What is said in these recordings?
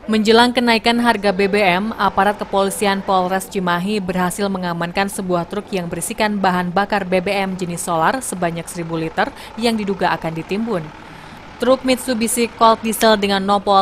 Menjelang kenaikan harga BBM, aparat kepolisian Polres Cimahi berhasil mengamankan sebuah truk yang berisikan bahan bakar BBM jenis solar sebanyak 1.000 liter yang diduga akan ditimbun. Truk Mitsubishi Colt Diesel dengan nopol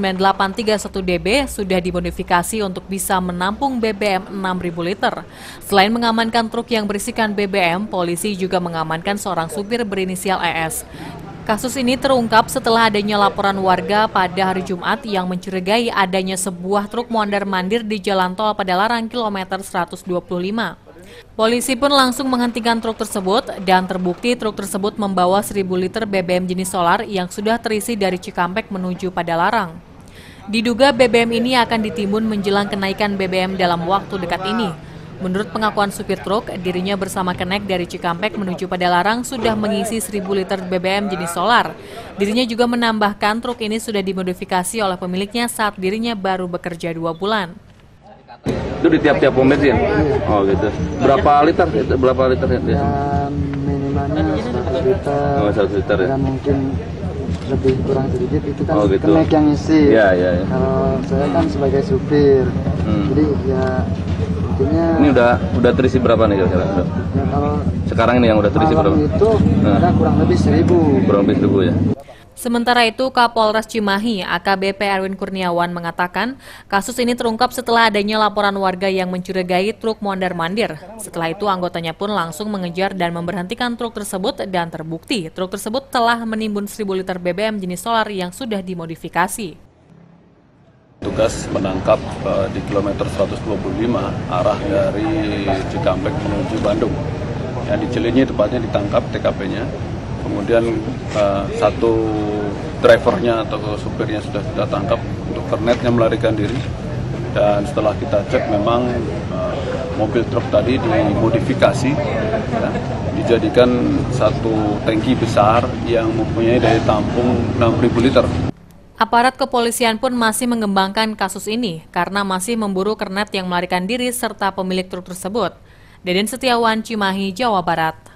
T9831DB sudah dimodifikasi untuk bisa menampung BBM 6.000 liter. Selain mengamankan truk yang berisikan BBM, polisi juga mengamankan seorang supir berinisial ES. Kasus ini terungkap setelah adanya laporan warga pada hari Jumat yang mencurigai adanya sebuah truk mondar-mandir di Jalan Tol Padalarang kilometer 125. Polisi pun langsung menghentikan truk tersebut dan terbukti truk tersebut membawa 1.000 liter BBM jenis solar yang sudah terisi dari Cikampek menuju Padalarang. Diduga BBM ini akan ditimbun menjelang kenaikan BBM dalam waktu dekat ini. Menurut pengakuan supir truk, dirinya bersama kenek dari Cikampek menuju Padalarang sudah mengisi 1.000 liter BBM jenis solar. Dirinya juga menambahkan truk ini sudah dimodifikasi oleh pemiliknya saat dirinya baru bekerja 2 bulan. Itu di tiap-tiap pom bensin? Oh gitu. Berapa liter? Berapa liter? Ya, minimalnya 100 liter. Oh, 100 liter ya? Dan mungkin lebih kurang sedikit itu kan gitu. kenek yang isi. Iya. Kalau saya kan sebagai supir, jadi ya intinya. Ini udah terisi berapa nih kira-kira? Ya, kalau sekarang ini yang udah terisi berapa? Itu ada kurang lebih 1.000. Kurang lebih 1.000 ya? Sementara itu, Kapolres Cimahi, AKBP Erwin Kurniawan mengatakan, kasus ini terungkap setelah adanya laporan warga yang mencurigai truk mondar-mandir. Setelah itu, anggotanya pun langsung mengejar dan memberhentikan truk tersebut dan terbukti truk tersebut telah menimbun 1.000 liter BBM jenis solar yang sudah dimodifikasi. Tugas menangkap di kilometer 125 arah dari Cikampek menuju Bandung. Yang di Cilenyi tepatnya ditangkap TKP-nya. Kemudian satu drivernya atau supirnya sudah kita tangkap, untuk kernetnya melarikan diri. Dan setelah kita cek memang mobil truk tadi dimodifikasi, ya, dijadikan satu tangki besar yang mempunyai daya tampung 6.000 liter. Aparat kepolisian pun masih mengembangkan kasus ini karena masih memburu kernet yang melarikan diri serta pemilik truk tersebut. Deden Setiawan, Cimahi, Jawa Barat.